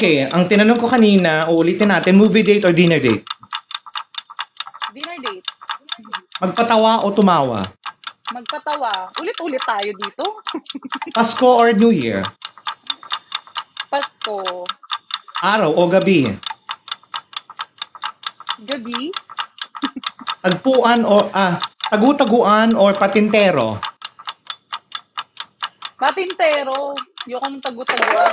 Okay, ang tinanong ko kanina, uulitin natin, movie date or dinner date? Dinner date. Magpatawa o tumawa? Magpatawa. Ulit-ulit tayo dito. Pasko or New Year? Pasko. Araw o gabi? Gabi. Tagpuan o tagu-taguan or patintero? Patintero. Ayoko ng tagu-taguan.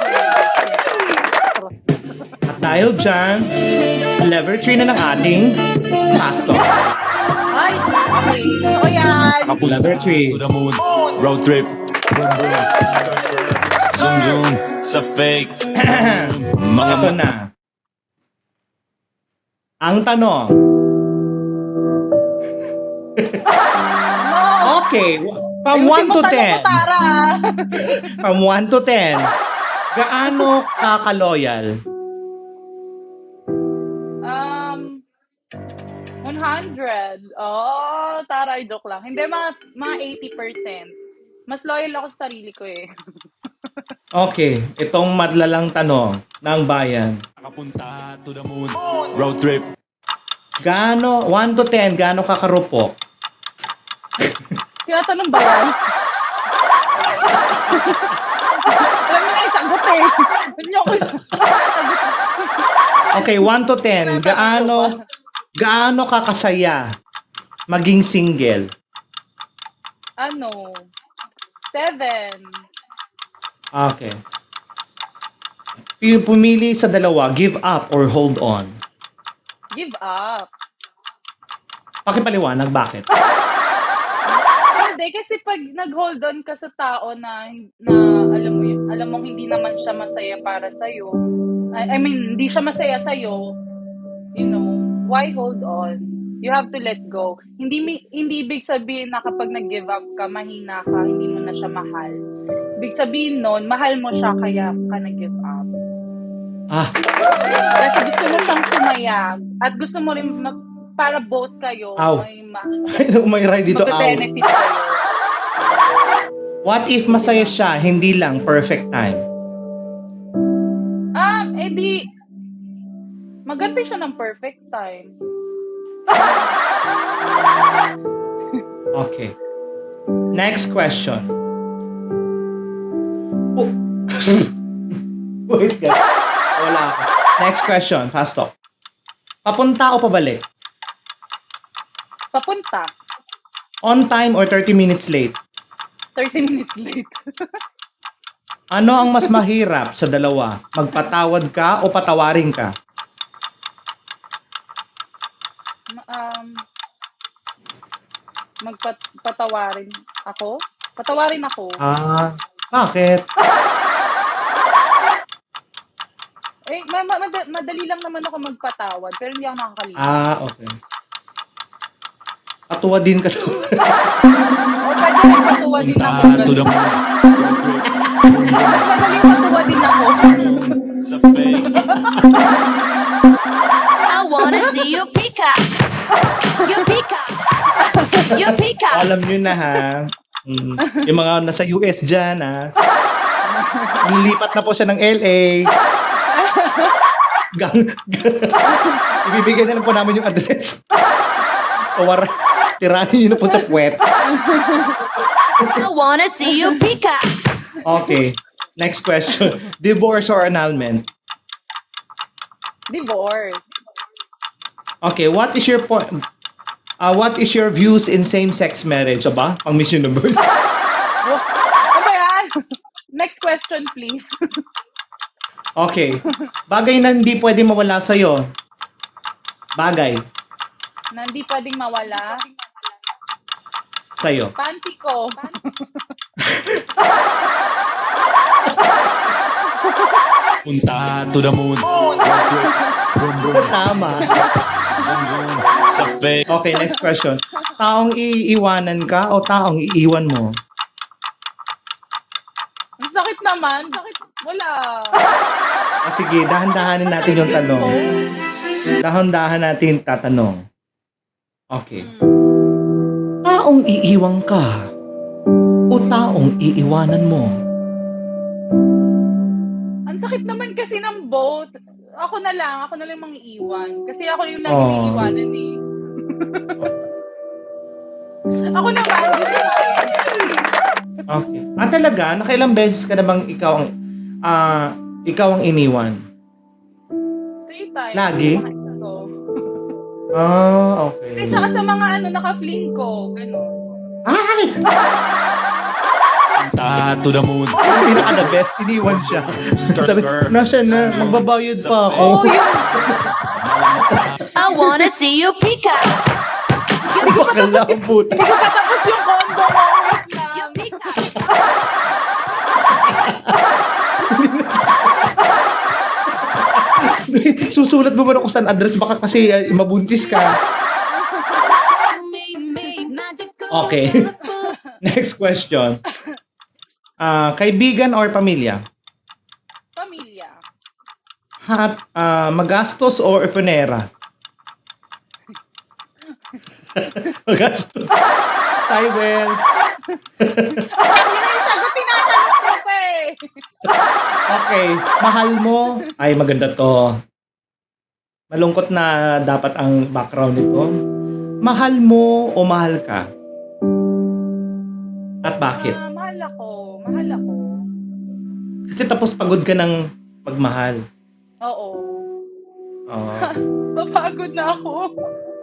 At dahil dyan, level 3 na ng ating pastor. Ay, okay. So, yan. Level 3. To the moon, road trip, boom boom, zoom zoom, sa fake. Mga Ito na. Ang tanong. Okay, from 1 to 10. From 1 to 10. Gaano ka-loyal? 100. Oh, taray, joke lang. Hindi, mga 80%. Mas loyal ako sa sarili ko eh. Okay, itong madlalang tanong ng bayan. Nakapunta to the moon, road trip. Gaano, 1 to 10, gaano ka karupok? Tinatanong ba yan? Alam mo na yung sagot eh. Hindi ako Okay, 1 to 10, gaano ka kasaya maging single? 7. Okay. Pumili sa dalawa, give up or hold on? Give up. Pakipaliwanag, bakit? Hindi, kasi pag nag-hold on ka sa tao na alam mo hindi naman siya masaya para sa'yo. I mean, hindi siya masaya sa'yo. You know, why hold on? You have to let go. Hindi ibig sabihin na kapag nag-give up ka, mahina ka, hindi mo na siya mahal. Ibig sabihin nun, mahal mo siya kaya ka nag-give up. Kasi gusto mo siyang sumaya at gusto mo rin para both kayo may ride dito, benefit kayo. What if masaya siya, hindi lang perfect time? Edi maganda siya ng perfect time. Okay. Next question. Wait ka. Wala ako. Next question. Fast talk. Papunta o pabalik? Papunta. On time or 30 minutes late? 30 minutes late. Ano ang mas mahirap sa dalawa? Magpatawad ka o patawarin ka? Patawarin ako? Patawarin ako. Bakit? Madali lang naman ako magpatawad, pero hindi ako nakakalimutan. Okay. Patuwa din ka to. Pwede rin patuwa din ako. To the moon, road trip, Mas madaling patuwa din ako. sa fake. I wanna see you pick up. You pick up. You pick up. Alam nyo na ha. Yung mga nasa US dyan ha. Nilipat na po siya ng LA. Ibibigay na lang po namin yung address. Tirahin nyo na po sa puwet. I wanna see you pick up. Okay. Next question. Divorce or annulment? Divorce. Okay, what is your point? What is your views in same-sex marriage? Aba? Pang Miss Universe? Ano yan? Next question, please. Okay. Bagay na hindi pwede mawala sa'yo. Bagay. Na hindi pwedeng mawala. Sa'yo. Panty ko. Punta to the moon, road trip, boom boom, Tama. zoom zoom, sa fake. Okay, next question. Taong iiwanan ka o taong iiwan mo? Ang sakit naman. Sakit. Wala. Sige, dahan-dahanin natin yung tanong. Dahan-dahan natin tatanong. Okay. Taong iiwan ka o taong iiwanan mo? Ang sakit naman kasi ng both. Ako na lang mang iiwan. Kasi ako yung lagi iiwanan eh. Ako naman, this time. Okay. Talaga, nakailang beses ka na bang ikaw ang iniwan? 3 times. Lagi? Sa mga ex ko. Okay. At saka sa mga naka-fling ko. Ganun. Ay! To the moon. Yung pinaka-the best, iniwan siya. Sabi, nasa na, magbabayad pa ako. Oh, yun. I wanna see you peek out. Bakala ang puti. Hindi ko patapos yung condo mo. Wait You lang. peek out. Susulat mo ba ako saan address? Baka kasi mabuntis ka. Okay. Next question. Kaibigan or pamilya? Pamilya. Magastos or eponera? Magastos. Cybel. Yun na yung sagot, tinatanong ko pa eh. Okay. Mahal mo? Ay, maganda to. Malungkot na dapat ang background nito. Mahal mo o mahal ka? At bakit? Mahal ako. Kasi tapos pagod ka ng magmahal. Oo. Oo. Mapagod na ako.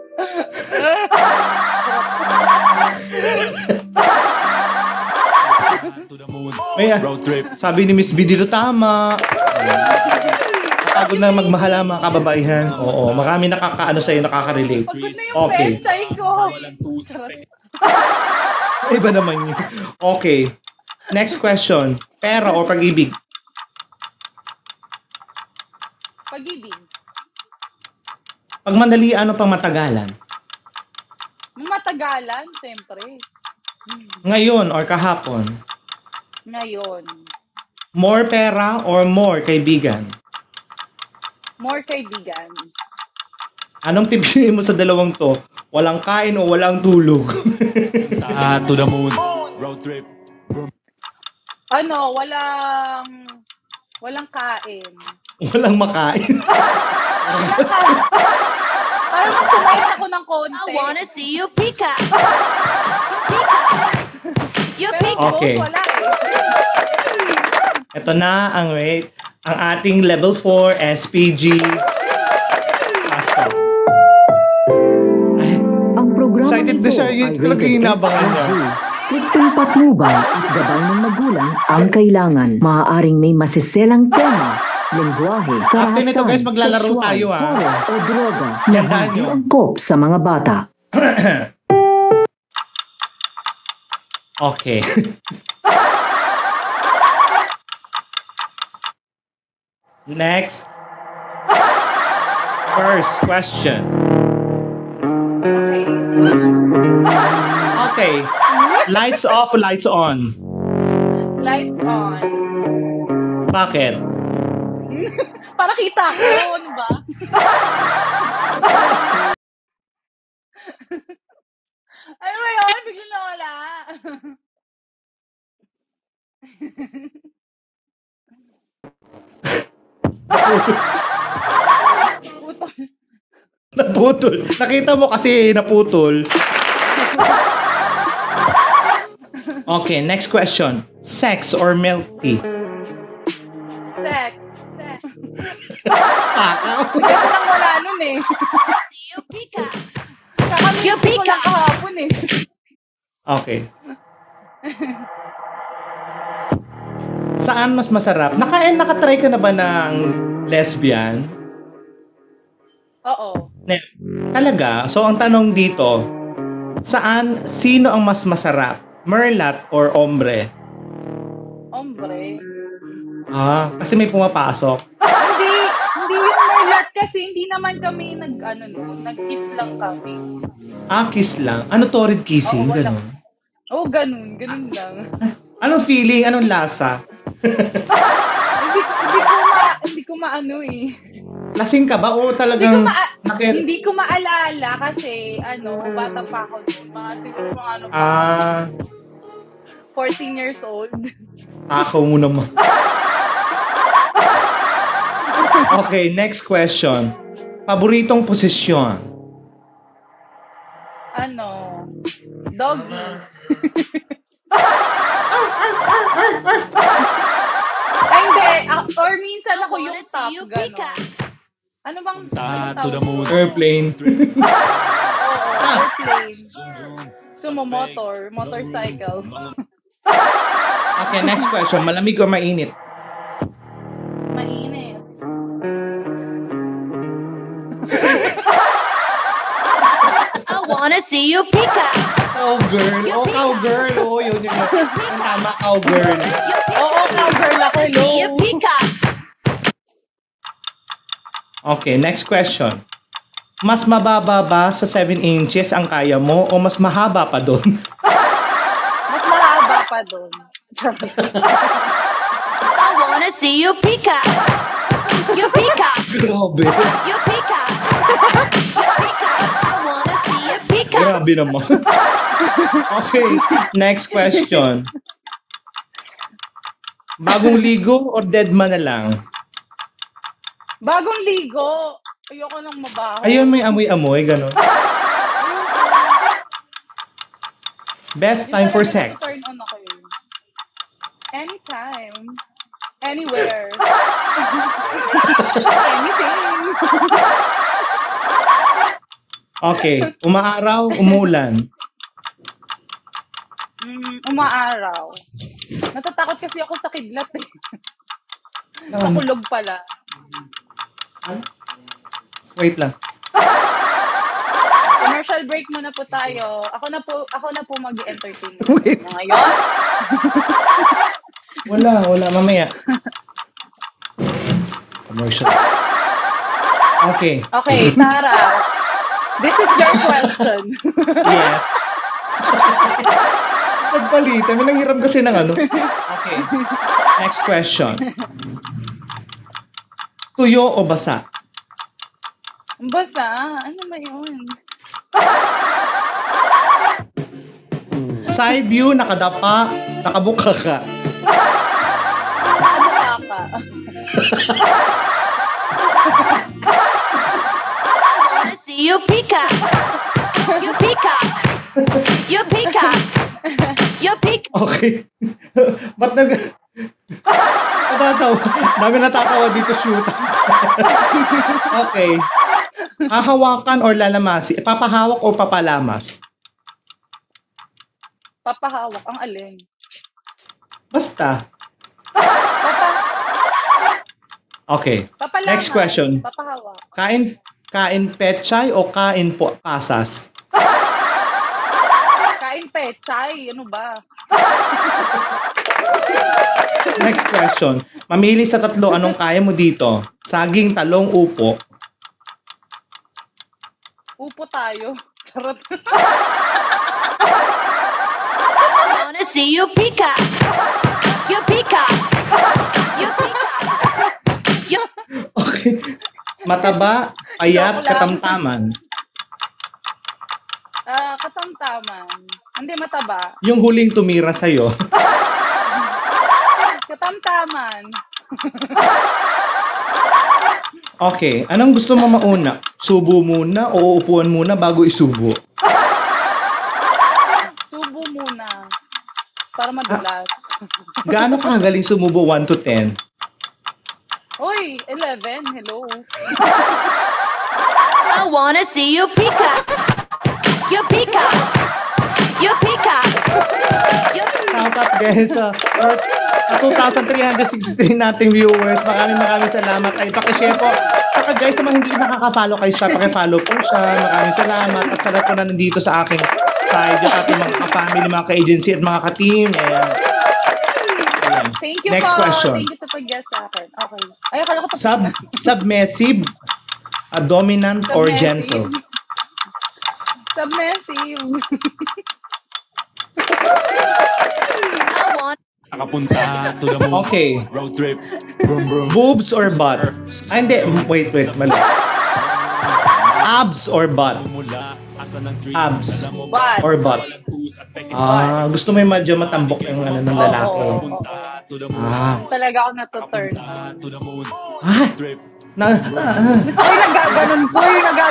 To the moon. May, Road trip. sabi ni Miss B dito, tama. Pagod na magmahal ang mga kababaihan. Oo, marami nakakaano sa'yo, nakaka-relate. Pagod na yung Okay. penchay ko. Walang tusok. Iba naman yun. Okay. Next question. Pera o pag-ibig? Pag-ibig. Pag mandalian o pang matagalan? Matagalan, siyempre. Ngayon or kahapon? Ngayon. More pera or more kaibigan? More kaibigan. Anong pipiliin mo sa dalawang to? Walang kain o walang tulog? To the moon. Road trip. Walang kain. Walang makain. Parang kumain ako ng konti. I wanna see you peek out. You peek out. Okay. Wala eh. Ito na ang ating level 4 SPG pastor. Ay, Ang programa excited na nito siya. Yun ay talaga rated inabangan niya. SRG. Striktong patnubay at gabay ng magulang ang kailangan. Maaaring may masiselang tema, lengguwahe, After nito, guys, karahasan, maglalaro sexual, tayo, ha? horror o droga na Tandaan hindi nyo. angkop sa mga bata. Okay. Next. First question. Okay. Lights off, lights on. Lights on. Bakit? Para kita ko, ano ba? Ano ba yun? Bigla na wala. Putol. Naputol. Nakita mo kasi naputol. Okay, next question. Sex or milk tea? Sex. Takaw. Kaya nang wala nun eh. See you peek out. Kakamit ko lang kahapon eh. Okay. Saan mas masarap? Nakatry ka na ba ng lesbian? Oo. Talaga? So, ang tanong dito, sino ang mas masarap? Merlat or ombre? Ombre. Kasi may pumapasok. Hindi yung merlat kasi hindi naman kami nag-kiss lang kami. Kiss lang. Ano torrid kissing? Oo, wala. Ganon. Oo, ganun lang. Anong feeling? Anong lasa? Hindi ko maano eh. Lasing ka ba? O talagang... Hindi ko maalala kasi bata pa ako noon. Siguro mga 14 years old. Takaw mo naman. Okay, next question. Paboritong posisyon? Ano? Doggy. Ay, hindi. Or minsan ako yung Wanna top. see you Ganon. pika. Ano bang Ta ano to the tawag? moon. Airplane. Oo, airplane. Zoom, zoom. Sumo motorcycle. Okay, next question. Malamig o mainit? Mainit. I wanna see you pika. Cowgirl. Oh, cowgirl. Oh, yun yun. Yung tama, cowgirl. Oo, cowgirl ako. See you Hello. pika. Okay, next question. Mas mababa ba sa 7 inches ang kaya mo o mas mahaba pa doon? Mas mahaba pa doon. I wanna see you pika. You pika. Grabe. You pika. You pika. I wanna see you pika. Grabe naman. Okay, next question. Bagong ligo or dead man na lang? Bagong ligo. Ayoko nang mabaho. Ayun, may amoy-amoy, gano'n. Best time for sex? Turn on ako yun. Anytime. Anywhere. Anything. Okay, umaaraw, umulan. Umaaraw. Natatakot kasi ako sa kidlat eh. Sa kulog pala. Wait lang. Commercial break muna po tayo. Ako na po mag-entertain. Wait. Ngayon. Wala, mamaya. Commercial. Okay, Okay, Tara. This is your question. yes. Nagpalitan. May nanghiram kasi ng ano. Okay, next question. Tuyo o basa? Basta, ano ba yun? Side view, nakadapa, nakabuka ka. Nakabuka ka. I wanna see you pika. You pika. You pika. You pika. Okay. Ba't natatawa? Dami natatawa dito, shoot. Okay. Hahawakan or lalamasi? Papahawak o papalamas? Papahawak. Ang alin? Basta. Okay. Papalaman. Next question. Papahawak. Kain pechay o kain po pasas? Kain pechay. Ano ba? Next question. Mamili sa tatlo, anong kaya mo dito? Saging, talong, upo. Upo tayo. Charot. I wanna see you pika. You pika. You pika. You Okay. Mataba, payat, katamtaman. Katamtaman. Hindi mataba. Yung huling tumira sa'yo. Katamtaman. Okay. Anong gusto mo mauna? Subo muna o upuan muna bago isubo? Subo muna. Para madulas. Gaano ka galing sumubo 1 to 10? Uy, 11. Hello. I wanna see you pika. You pika. You pika. You Shout out guys sa 2,363 nating viewers. Maraming salamat. Ay, pakishare po. Saka guys, sa mga hindi nakaka-follow kay Star, pakifollow po siya. Maraming salamat. At sa lahat po na nandito sa aking side, yung aking mga ka-family, mga ka-agency at mga ka-team. Ayan. Thank you Next po. question. Thank you sa pag-guest sa akin. Okay. Ay, akala ko Submissive, dominant, or Submissive. gentle? Submissive. I want Nakapunta to the moon. Okay. Road trip. Brum brum. Boobs or butt? Ay, hindi. Wait. Mali. Abs or butt? Mula asa ng tree. Abs But, or butt? Gusto mo yung medyo matambok yung ano ng lalaki. Oo. Punta to the moon. Ah. talaga ako natuturn. To the moon. Ah, Trip. Gusto ko yung nagaganon po,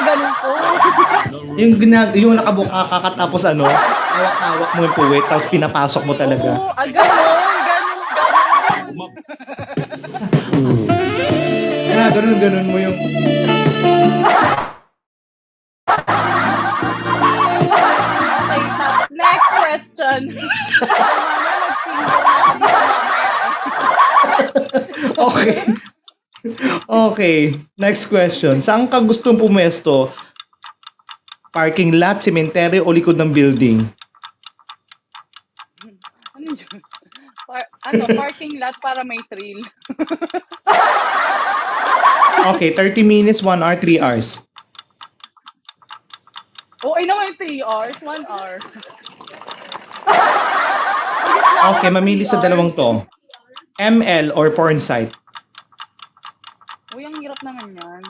yung nakabuka ka tapos hawak-hawak mo yung puwet tapos pinapasok mo talaga. Oo, ganon. Ganun mo yung... Okay, next question. Okay. Okay. Next question. Saan ka gustong pumesto? Parking lot, cemetery o likod ng building? Ano yun? Parking lot para may thrill. Okay, 30 minutes, 1 hour, 3 hours. Okay naman yung 3 hours, 1 hour. Okay, mamili sa dalawang to. ML or porn site? Uy, ang hirap naman yan.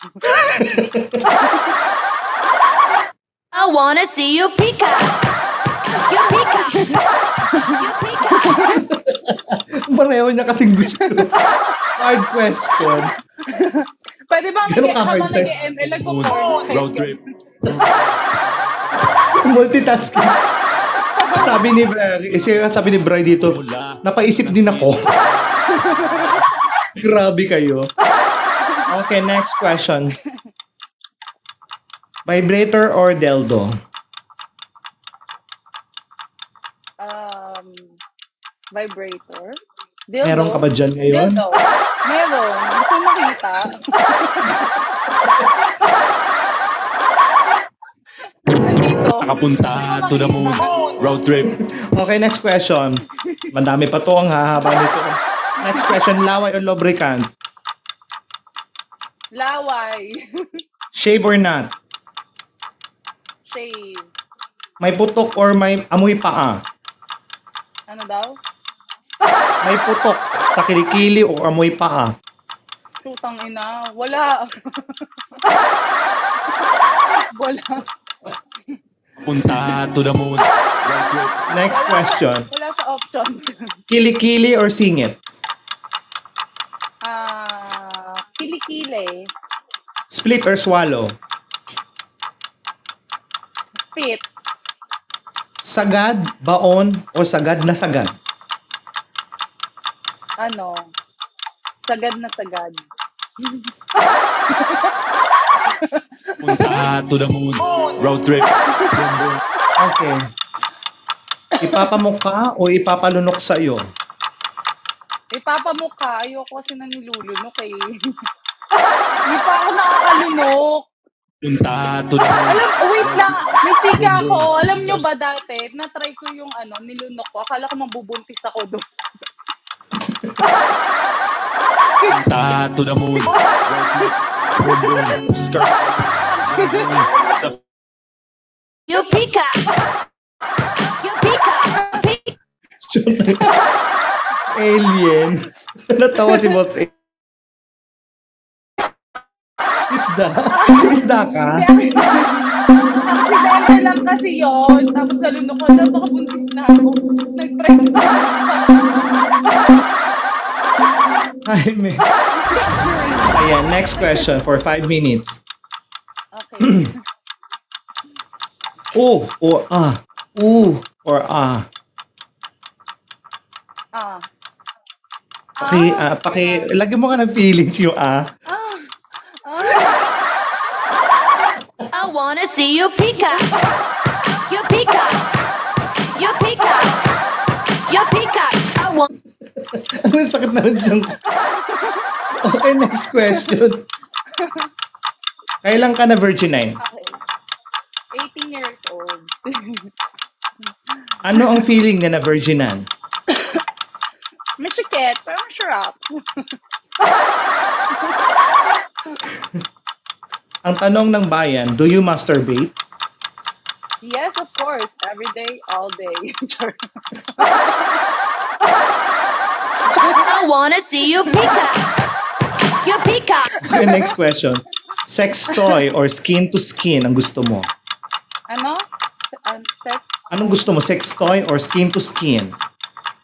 I wanna see you peacock. You peacock. You peacock. Pareho niya kasing gusto. Hard question. Pwede ba Ganun ka hard side? nag-ML, nag-porn? Road trip. Multitasking. Sabi ni Bri dito, napaisip din ako. Grabe kayo. Okay, next question. Vibrator or dildo? Vibrator? Dildo? Meron ka ba dyan ngayon? Dildo. Meron. Gusto mo makita? Nandito. Nakapunta to the moon. Road trip. Okay, next question. Madami pa to, ang hahaba nito. Next question, laway or lubricant? Laway. Shave or not? Shave. May putok or may amoy paa? Ano daw? May putok sa kilikili o amoy paa? Tutang ina. Wala. Wala. Punta to the moon. Road trip. Next question. Wala sa options. Kilikili or singit? Kilikili. Split or swallow? Spit. Sagad, baon, o sagad na sagad? Sagad na sagad. Punta to the moon. Road trip. Boom, boom. Okay. Ipapamukha o ipapalunok sa iyo? Ipapamukha. Ayoko kasi na nilulunok eh. Hindi pa ako nakakalunok. Punta to the moon. Wait lang. May chika ako. Alam nyo ba dati, na-try ko yung nilunok ko. Akala ko mabubuntis ako doon. Punta to the moon. Road trip. Boom, boom. Skirt. Sa You peacock. You peacock. Alien. Natawa si Boss A. Isda ka? Aksidente lang kasi yon. Tapos nalunok ko na, baka buntis na ako. Nag-pregnant pa. Jaime. Ayan, next question for 5 minutes. Okay. O or ah. O or ah. Lagyan mo ka ng feelings yung ah. I wanna see you peacock. You peacock. You peacock. You peacock. I want. Ang sakit na dyan. Okay, next question. Kailan ka na virginine? Okay. 18 years old. Ano ang feeling na na-virginan? Machikit, pero masarap. Ang tanong ng bayan, do you masturbate? Yes, of course. Every day, all day. I wanna see you peacock. You peacock. Okay, next question. Sex toy or skin to skin ang gusto mo? Ano? Sex, Anong gusto mo? Sex toy or skin to skin?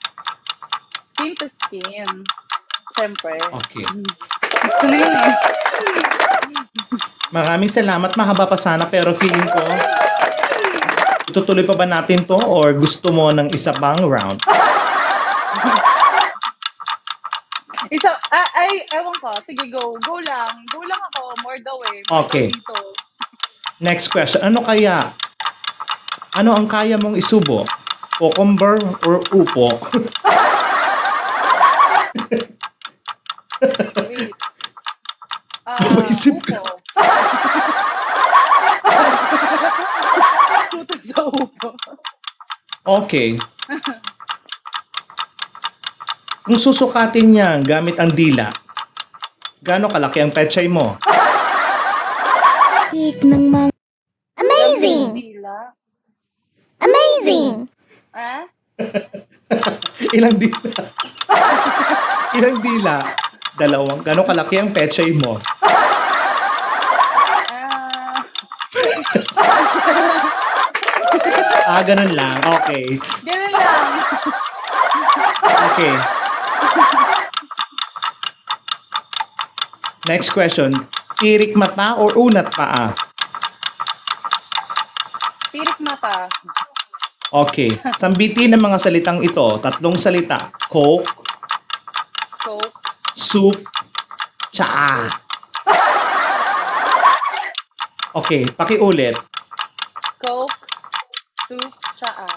skin to skin. Siyempre. Okay. Gusto na yun eh. Maraming salamat. Mahaba pa sana pero feeling ko itutuloy pa ba natin to or gusto mo ng isa pang round? Ewan ko. Sige, go. Go lang. Go lang ako. More the way. Okay. Next question. Ano ang kaya mong isubo? Cucumber or upo? Wait. Napaisip ka. Upo. Tutok sa upo. Okay. Kung susukatin niya gamit ang dila, gaano kalaki ang pechay mo? Amazing! Dila. Amazing! Ah? Ilang dila? Ilang dila? Dalawang. Gaano kalaki ang pechay mo? Ganun lang. Okay. Ganun lang. Okay. Next question. Tirik mata or unat paa? Tirik mata. Okay. Sambitin ng mga salitang ito. 3 salita. Coke, Coke. soup, tsaa. Okay. Pakiulit. Coke. Soup. Tsaa.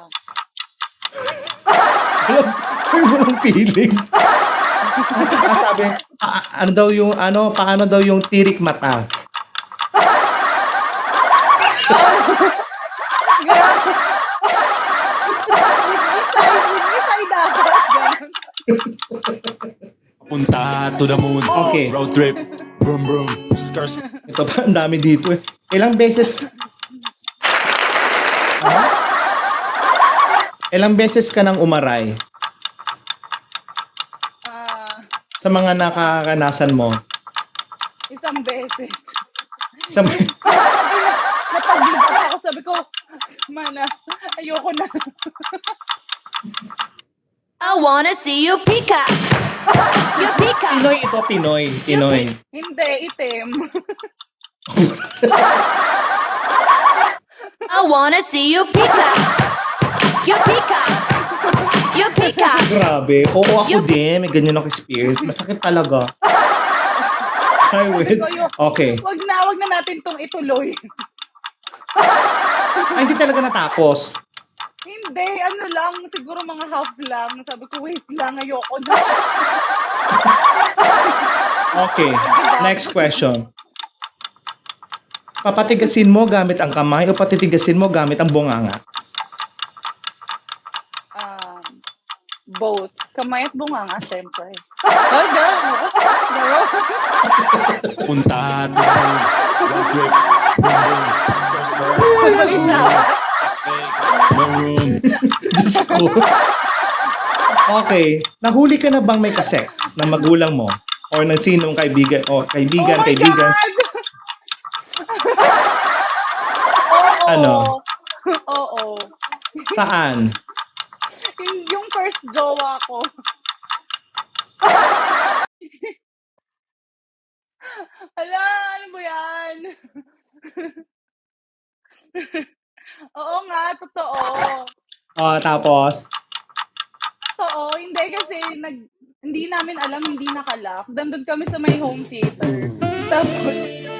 May walang feeling. Sabi, paano daw yung tirik mata? With dapat. Ganun. Punta to the moon. Okay. Road trip. Vroom vroom. Stars. Ito pa, ang dami dito eh. Ilang beses... Ha? Ilang beses ka nang umaray sa mga nakakanasan mo? Isang beses. Sa Napag-give up ako. Sabi ko, mana, ayoko na. I wanna see you peacock. You peacock. Pinoy ito, Pinoy. Pinoy. Hindi, itim. I wanna see you peacock. You peacock. You peacock. Grabe. Oo, ako din. May ganyan ako experience. Masakit talaga. Try with. Okay. Wag na natin tong ituloy. Ay, hindi talaga natapos. Hindi, ano lang, siguro mga half lang. Sabi ko, wait lang, ayoko na. Okay. Next question. Papatigasin mo gamit ang kamay o patitigasin mo gamit ang bunganga? Both. Kamay at bunganga, syempre. Oh, gano'n. Punta to the moon. Road trip. Vroom vroom. Stars. Balik na ako. No room. Diyos ko. Okay. Nahuli ka na bang may kasex ng magulang mo? Or ng sinong kaibigan? O kaibigan, Oh my kaibigan? God! Oo. Ano? Oo. Saan? Yung first jowa ko. Ala, ano mo yan? Oo nga, totoo. Tapos? Totoo, hindi kasi hindi namin alam, hindi nakalock. Nandun kami sa may home theater. Tapos,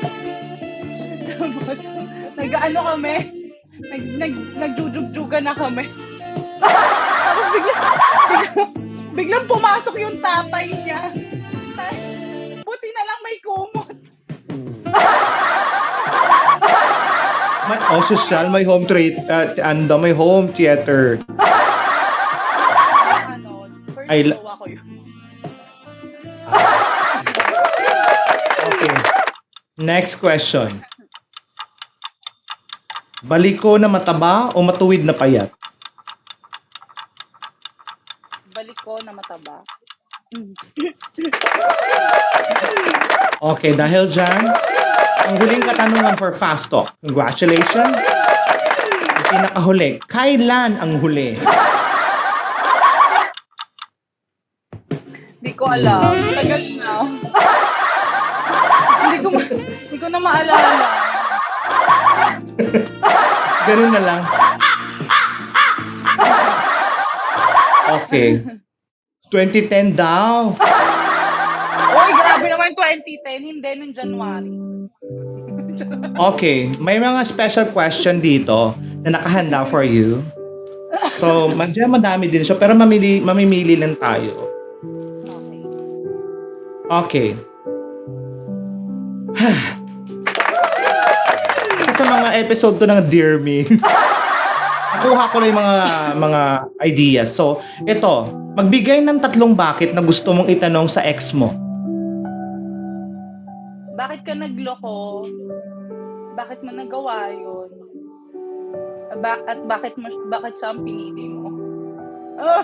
nag-ano kami, nagjujug-juga na kami. Tapos biglang pumasok yung tatay niya. Buti na lang may kumot. Social, may home may home theater. First I- jowa ko yun. Okay. Next question. Baliko na mataba o matuwid na payat? Balik ko na mataba. Okay, dahil dyan, ang huling katanungan for Fast Talk. Congratulations. Ang pinakahuli, kailan ang huli? Hindi ko alam. Tagal na. Hindi ko na maalala. Ganun na lang. Okay. 2010 daw. Uy, grabe naman 2010. Hindi, nung January. Okay. May mga special question dito na nakahanda for you. So, madami din siya. Pero mamimili lang tayo. Okay. Isa sa mga episode to ng Dear Me. Nakuha ko lang yung mga ideas. So, ito. Magbigay ng 3 bakit na gusto mong itanong sa ex mo. Bakit ka nagloko? Bakit mo nagawa yun? At bakit siya ang pinili mo? Oh.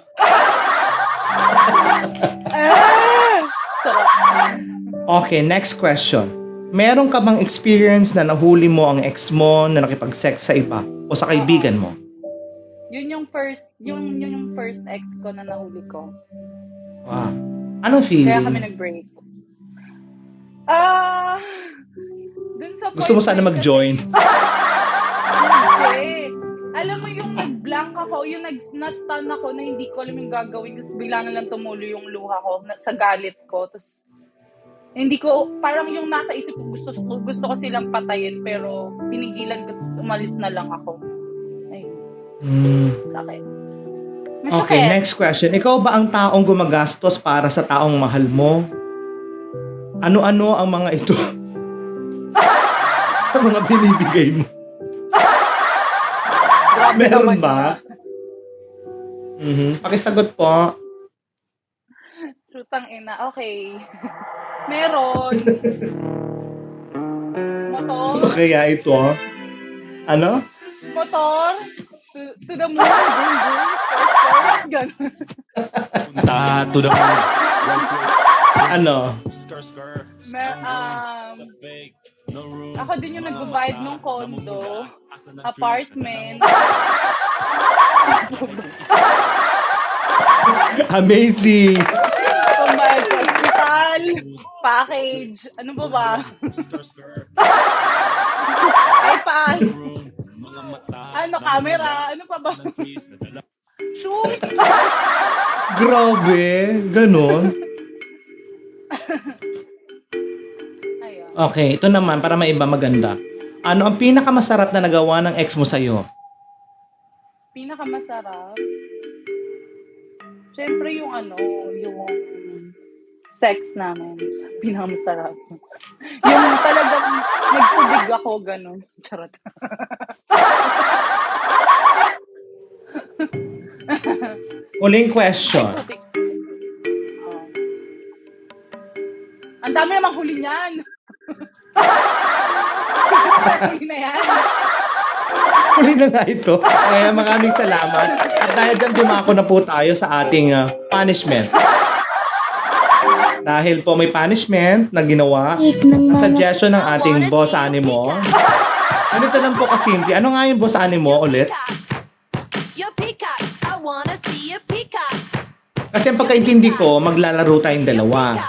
Sarap. Okay, next question. Meron ka bang experience na nahuli mo ang ex mo na nakipag-sex sa iba o sa kaibigan mo? Yun yung first ex ko na nahuli ko. Wow. Anong feeling? Kaya kami nag-break. Dun sa Gusto mo sana mag-join? Hindi. Alam mo yung nag-blank ako, yung na-stun ako na hindi ko alam yung gagawin. Tapos bigla na lang tumulo yung luha ko sa galit ko. Tapos hindi ko, parang yung nasa isip ko, gusto ko silang patayin. Pero pinigilan ko, tapos umalis na lang ako. Ayun. Sakit. Okay, next question. Ikaw ba ang taong gumagastos para sa taong mahal mo? Ano-ano ang mga ito? Ang mga binibigay mo? Meron ba? Pakisagot po. Trutang ina. Okay. Meron. Motor. Ano kaya ito? Ano? Motor. To the moon. Boom, boom. Skirt. Ganun. Punta to the moon. Ano? Ako din yung nag-provide ng condo, apartment. Amazing! Pambayad sa hospital, package, ano ba? iPad, camera, ano pa ba? Shoes! Grabe! Ganon. Okay, ito naman, para maiba maganda. Ano ang pinakamasarap na nagawa ng ex mo sa'yo? Pinakamasarap? Siyempre yung yung sex namin. Pinakamasarap. Yung talagang nagtubig ako, ganun. Charot. Huling question. Ang dami namang huli niyan. Huli na yan. Huli na nga ito. Kaya maraming salamat. At dahil dyan, dumako na po tayo sa ating punishment. Dahil po may punishment na ginawa, suggestion ng ating boss Animo. Ganito lang po kasimple. Ano nga yung boss Animo ulit? Kasi ang pagkaintindi ko, maglalaro tayong dalawa.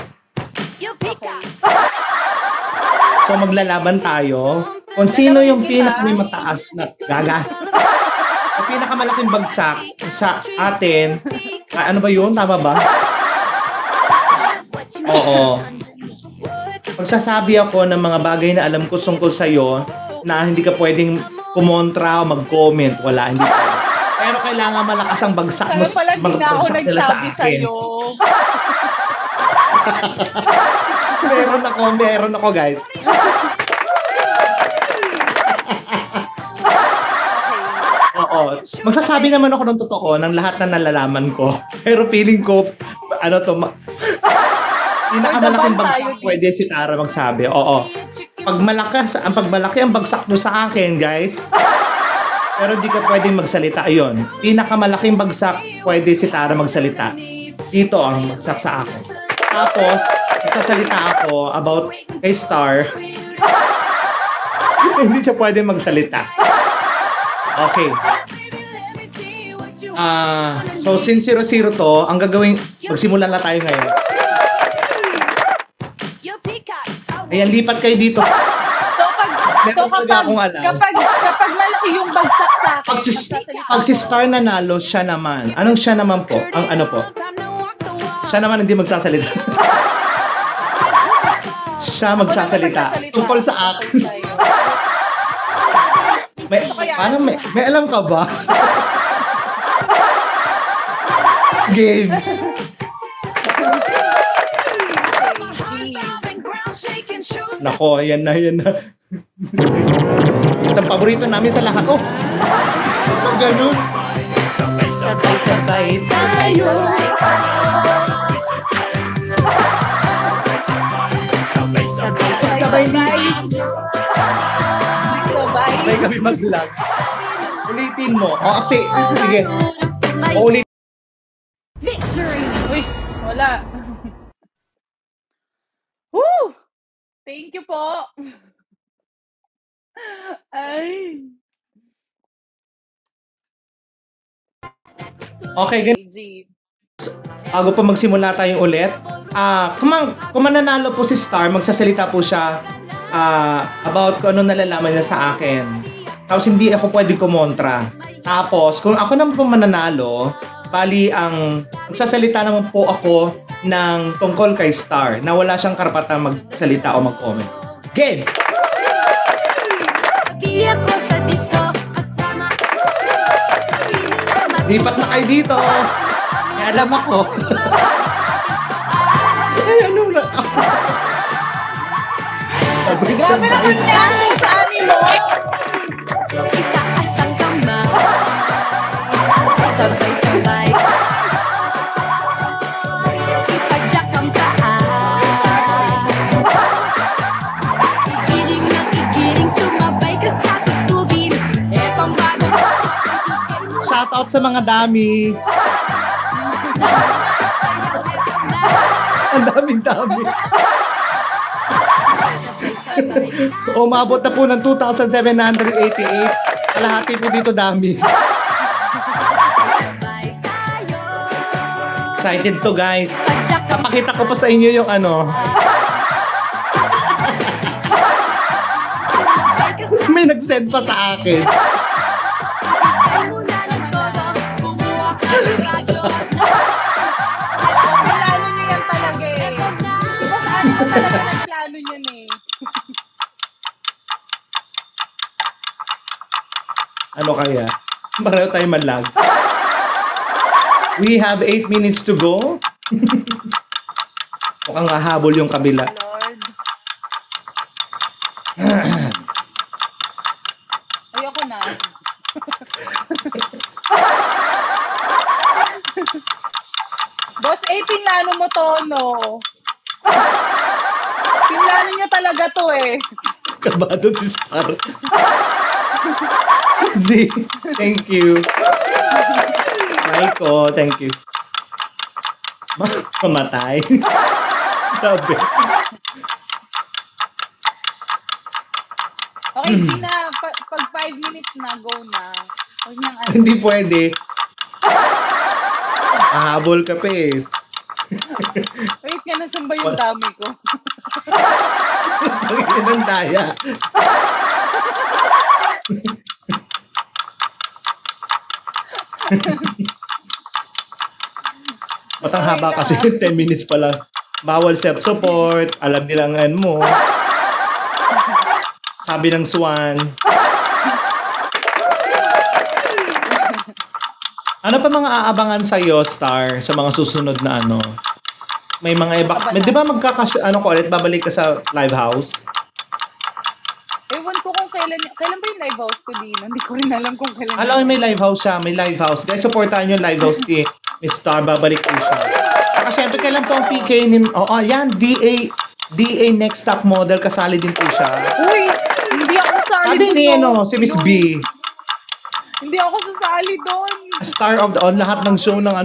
So maglalaban tayo kung sino yung may mataas na gaga. Yung pinakamalaking bagsak sa atin. Ano ba yun? Tama ba? Oo. Magsasabi ako ng mga bagay na alam ko tungkol sa'yo na hindi ka pwedeng kumontra o mag-comment. Wala, hindi pwede. Pero kailangan malakas ang bagsak mo, bagsak nila sa akin. Meron ako guys. Oo. Magsasabi naman ako ng totoo ng lahat na nalalaman ko. Pero feeling ko, pinakamalaking bagsak pwede si Tara magsabi. Oo. Pag malaki ang bagsak mo sa akin, guys, pero di ka pwedeng magsalita. Ayun. Pinakamalaking bagsak pwede si Tara magsalita. Dito ang bagsak sa akin. Tapos, magsasalita ako about kay Star. Hindi siya pwede magsalita. Okay. So, since 0-0 to, ang gagawin, magsimulan na tayo ngayon. Ayan, lipat kayo dito. So Meron talaga akong alam. kapag malaki yung bagsak sa akin, Pag si, magsasalita pag si ako. Star nanalo, siya naman. Anong siya naman po? Ang ano po? Siya naman hindi magsasalita. Siya magsasalita. Tungkol sa akin. May alam ka ba? Game. Nako, ayan na. Ito ang paborito namin sa lahat. Oh! Ganun. Sabay-sabay tayo. Sabay kami mag-lag. Ulitin mo. Kasi, sige. Ulit. Uy, wala. Woo! Thank you po. Ay. Okay, ganun. G. Bago pa magsimula tayong ulit, kung mananalo po si Star, magsasalita po siya about kung ano nalalaman niya sa akin. Tapos hindi ako pwede kumontra. Tapos, kung ako naman po mananalo, bali magsasalita naman po ako ng tungkol kay Star na wala siyang karapatang magsalita o mag-comment. Game! Lipat na kayo dito. May alam ako. Ay, ano na? Grabe naman yan sa animo. Sabay-sabay ipadyak ang taas. Igiling at igiling, sumabay ka sa tutugin. Etong bagong Shoutout sa mga dami. Ang daming-dami. Umabot na po ng 2,788. Kalahati po dito dami. Excited to, guys. Papakita ko pa sa inyo yung ano. May nag-send pa sa akin. Plano niyo yan talaga eh. Mas ano ko talaga ng plano niyan eh. Ano kaya? Pareho tayo malag. We have 8 minutes to go. Mukhang hahabol yung kabila. Lord. Ayoko na. Boss A, pinlano mo to, no? Pinlano niyo talaga to eh. Kabado si Star. Z, thank you. Maiko, thank you. Mamatay. Sabi. Okay, hindi na. Pag 5 minutes na, go na. Huwag niyang ano. Hindi pwede. Hahabol ka pa eh. Wait ka, nasan ba yung dami ko? Pangin ng daya. Matang haba kasi 10 minutes pa lang. Bawal self-support. Alam nilang mo. Sabi ng Swan. Ano pa mga aabangan sa'yo, Star, sa mga susunod na ano? May mga iba... Di ba ulit, babalik ka sa live house? Ewan ko kung kailan ba yung live house ko din. Hindi ko rin alam kung kailan. Alam mo, may live house siya. May live house. Guys, supportahan yung live house ni Miss Star. Babalik po siya. Saka syempre, kailan po ang PK ni... yan, DA Next Top Model. Kasali din po siya. Uy! Hindi ako sasali Sabi ni, doon. si Miss B. Hindi ako sasali doon. Star of the... lahat ng show ng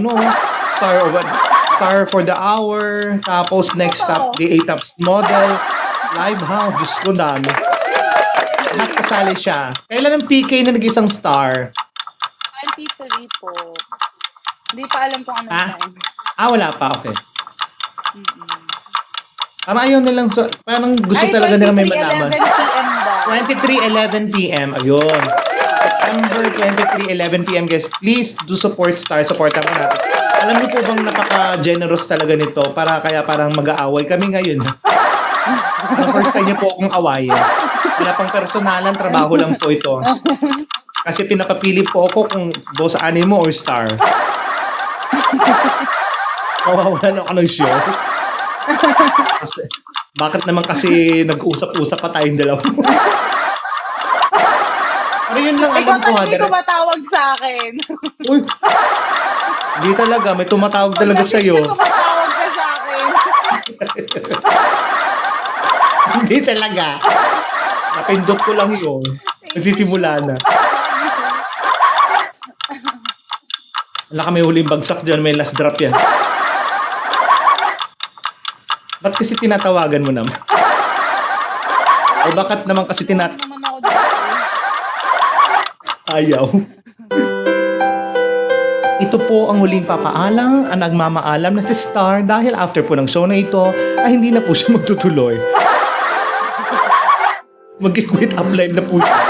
Star for the Hour. Tapos Next Top, DA Top Model. Live house. Diyos ko, dami. Lahat kasali siya. Kailan ang PK na nag-isang star? 23 po. Hindi pa alam kung ano time. Wala pa. Okay. Parang ayaw nilang, parang gusto Ay, talaga nila may 23, malaman. 11 p.m. daw. 23:11 p.m. Ayun. September 23:11 p.m. guys. Please do support Star. Supportan mo natin. Alam niyo po bang napaka-generous talaga nito para kaya parang mag-aaway kami ngayon. First time niyo po akong awayin. Wala pang personalan, trabaho lang po ito. Kasi pinapapili po ako kung Boss Animo or Star. Mawawalan ako ng show. Kasi, bakit naman kasi nag-usap-usap pa tayong dalawa? Pero yun lang alam ko ha. Ikaw talaga tumatawag sa akin. Uy! Hindi talaga. May tumatawag talaga sa'yo. Tumatawag ka sa akin. Hindi talaga. Napindot ko lang yun. Nagsisimula na. Wala kami huling bagsak dyan. May last drop yan. Ba't kasi tinatawagan mo naman? O bakit naman kasi naman ako dito. Ayaw. Ito po ang huling papaalam ang nagmamaalam na si Star dahil after po ng show na ito ay hindi na po siya magtutuloy. Mag-quit up live na po siya.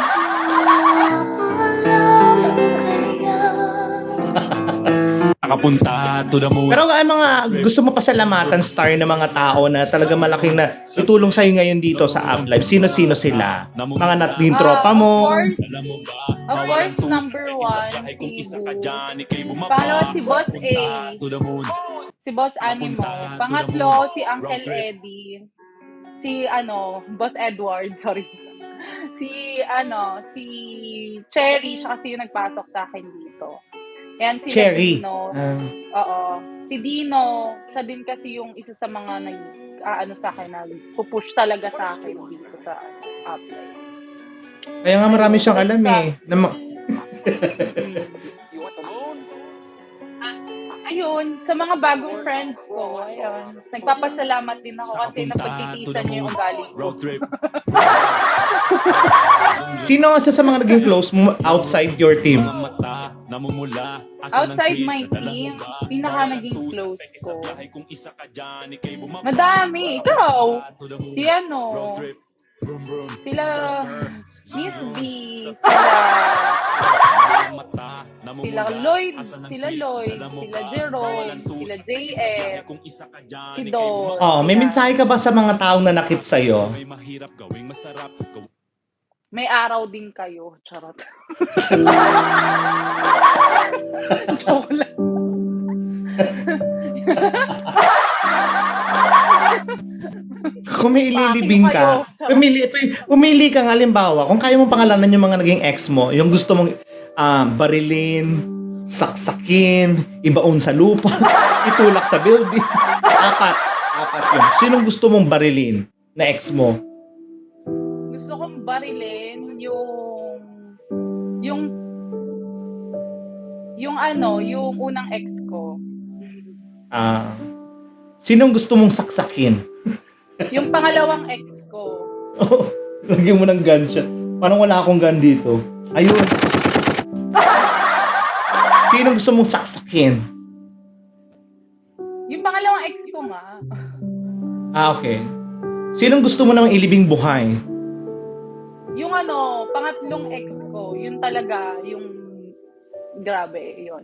Nakapunta to the moon. Pero ay mga gusto mo pasalamatan Star ng mga tao na talaga malaking na tutulong sa'yo ngayon dito sa Up Live. Sino-sino sila? Mga naging tropa mo. Of course, number 1, si Boo. Pangalawa, si Boss A. Si Boss Animo. Pangatlo, si Uncle Eddie. Si, Boss Edward, sorry. Si Cherry, tsaka si yung nagpasok sa akin dito. Yan, si Cherry. Dino. Oo. Si Dino, siya din kasi yung isa sa mga sa akin na pupush talaga sa akin dito sa Upline. Kaya nga marami siyang alam eh. Ayun, sa mga bagong friends ko, ayun. Nagpapasalamat din ako kasi napagtitiisan niyo yung ugali ko. Sino isa sa mga naging close mo outside your team? Outside my team, pinaka naging close ko. Madami. Ikaw. Sila Miss B, sila Lloyd, sila Jerome, sila JM, si Don. Oh, may mensahe ka ba sa mga taong nanakit sa'yo? May araw din kayo. Charot. Joke lang. Kung may ililibing ka, pumili ka nga, halimbawa, kung kaya mong pangalanan yung mga naging ex mo, yung gusto mong barilin, saksakin, ibaon sa lupa, itulak sa building. Apat yun. Sinong gusto mong barilin na ex mo? Gusto kong barilin yung unang ex ko. Sinong gusto mong saksakin? Yung pangalawang ex ko. Oh, lagyan mo ng gunshot. Parang wala akong gun dito. Ayun. Sinong gusto mong saksakin? Yung pangalawang ex ko nga. Okay. Sinong gusto mo namang ilibing buhay? Yung pangatlong ex ko, yun talaga, yung grabe, yun.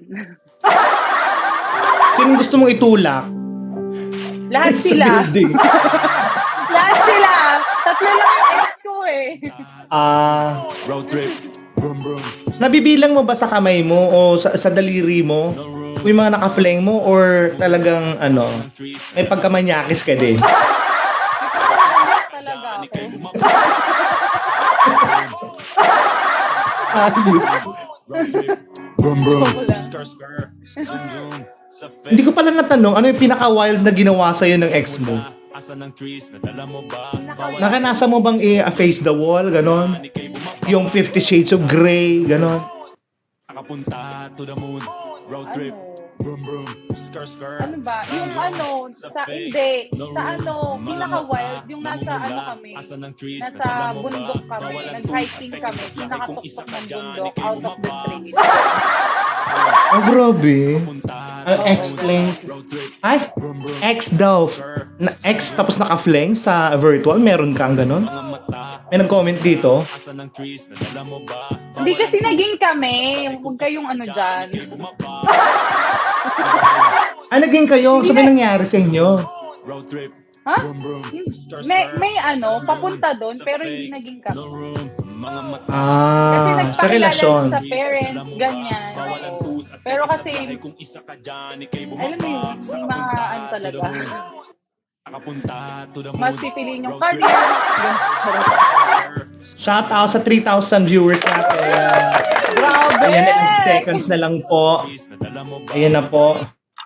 Sinong gusto mong itulak? Lahat Sa sila. building. Lahat sila. Tatlo lang yung ex ko eh. Road trip. Brum brum. Nabibilang mo ba sa kamay mo o sa daliri mo? Kung yung mga naka-flang mo or talagang may pagkamanyakis ka din? Talaga ako. Brum brum. Wala. Hindi ko pala natanong, ano yung pinaka-wild na ginawa sa'yo ng ex mo? Nakanasa mo bang face the wall, ganon? Yung 50 Shades of Grey, ganon? Nakapunta to the moon. Road trip. Brum brum. Ano ba? Yung pinaka-wild, yung nasa kami, nasa bundok kami, nag-hiking kami, pinakatuktok ng bundok, out of the train. Oh, grabe. X-flames. Ay, X daw. X tapos naka-fling sa virtual. Meron kang ganun? May nag-comment dito. Hindi kasi naging kami. Huwag kayong ano dyan. Ay, naging kayo. So, may nangyari sa inyo? Ha? May ano, papunta doon, pero hindi naging kami. Kasi Sa nagpakilala relasyon. sa parents, ganyan. Oo. Pero kasi, alam mo yun, may mga ano talaga. Mas pipiliin yung career. Shout out sa 3,000 viewers natin. Grabe! Ayan, ilang seconds na lang po. Ayan na po.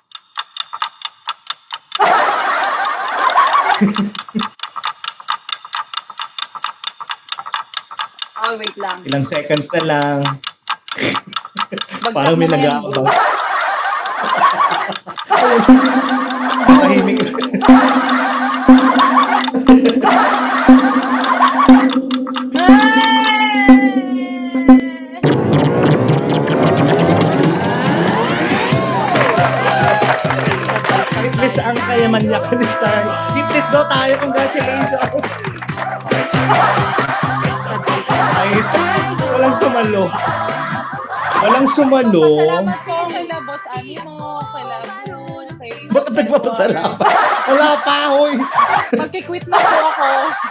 Oh, wait lang. Ilang seconds na lang. Bagsak Parang may mo na yan. nag-aabang. Tahimik. Fitness ang kayaman niya ko this time. Fitness daw tayo. Congratulations. Ay, walang sumalo. Walang sumalo. Salamat po kay Boss Animo, kay Labun, kay... Ba't nagpapasalamat? Wala pa, hoy. Magkikwit na po ako.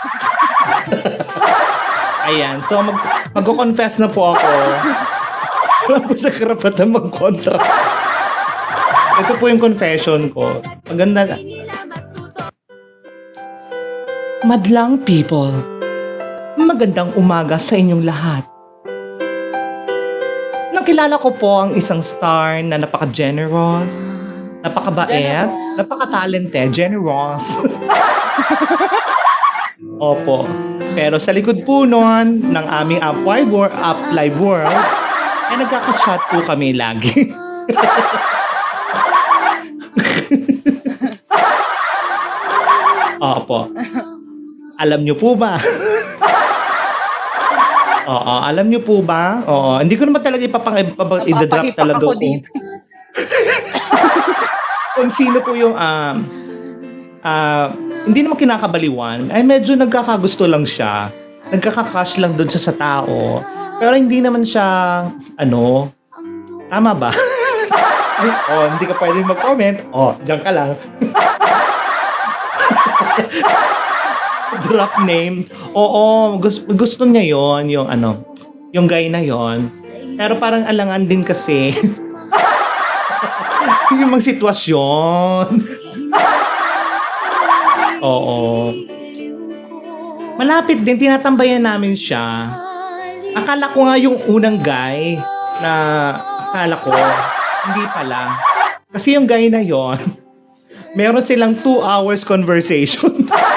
Ayan, so magko-confess na po ako. Wala po sa karapatan mag-kontra. Ito po yung confession ko. Maganda na. Madlang people, magandang umaga sa inyong lahat. Nakilala ko po ang isang star na napaka-generous, napakabait, napaka-talented, generous. Opo. Pero sa likod po nun ng aming Up Live World, ay nagkaka-chat po kami lagi. Opo. Alam nyo po ba? Oo, alam nyo po ba? Oo, hindi ko naman talaga i-drop talaga ako kung, dito. kung sino po yung hindi naman kinakabaliwan. Ay medyo nagkakagusto lang siya. Nagkaka-crush lang doon sa tao. Pero hindi naman siya, tama ba? Ay, hindi ka pwedeng mag-comment. Diyan ka lang. Drop name. Oo, gusto niya yon, yung guy na yon. Pero parang alangan din kasi yung mga sitwasyon. Oo. Malapit din, tinatambayan namin siya. Akala ko nga yung unang guy na akala ko, hindi pala. Kasi yung guy na yon, meron silang 2 hours conversation.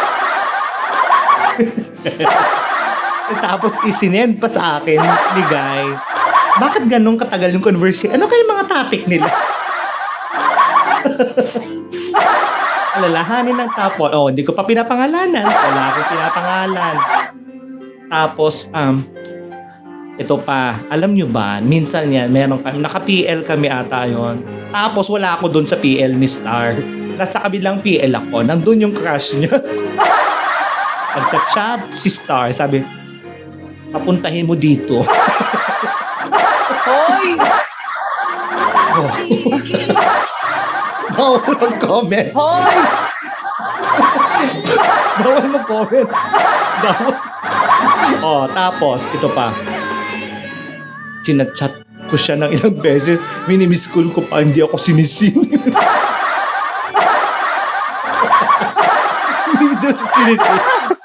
Tapos isinend pa sa akin ni Guy. Bakit ganun katagal yung conversation? Ano kayo mga topic nila? Alalahanin ng tapos. Hindi ko pa pinapangalanan. Wala akong pinapangalan. Tapos, ito pa. Alam nyo ba, minsan yan, meron kami, naka-PL kami ata yon. Tapos wala ako dun sa PL ni Star. Nasa kabilang PL ako. Nandun yung crush niya. Nagchat-chat si Star. Sabi, papuntahin mo dito. Hoy! Bawal mag-comment. Hoy! Bawal mag-comment. Bawal. Tapos, ito pa. Chinat-chat ko siya ng ilang beses. Minimiss call ko pa, hindi ako sinisin. Hindi doon sinisin.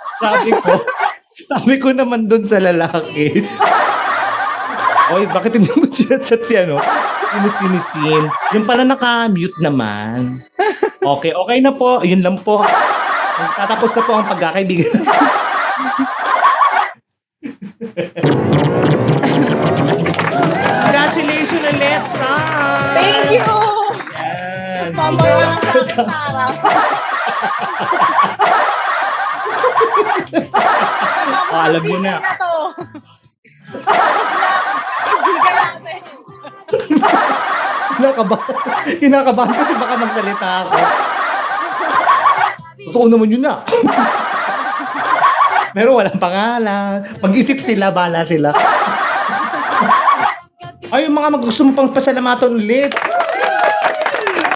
Sabi ko naman doon sa lalaki. Oy, bakit hindi mo chinat-chat si Hindi mo sinisin. Yung pala naka-mute naman. Okay na po. Yun lang po. Tatapos na po ang pagkakaibigan. Congratulations and let's start! Thank you! Yan. Mamaya na sa akin, Tara. Alam niyo na. Tapos na. Kaibigan natin. Kinakabahan kasi baka magsalita ako. Totoo naman yun na. Pero walang pangalan. Mag-isip sila, bala sila. Ay, yung mga gusto mo pang pasalamatan ulit.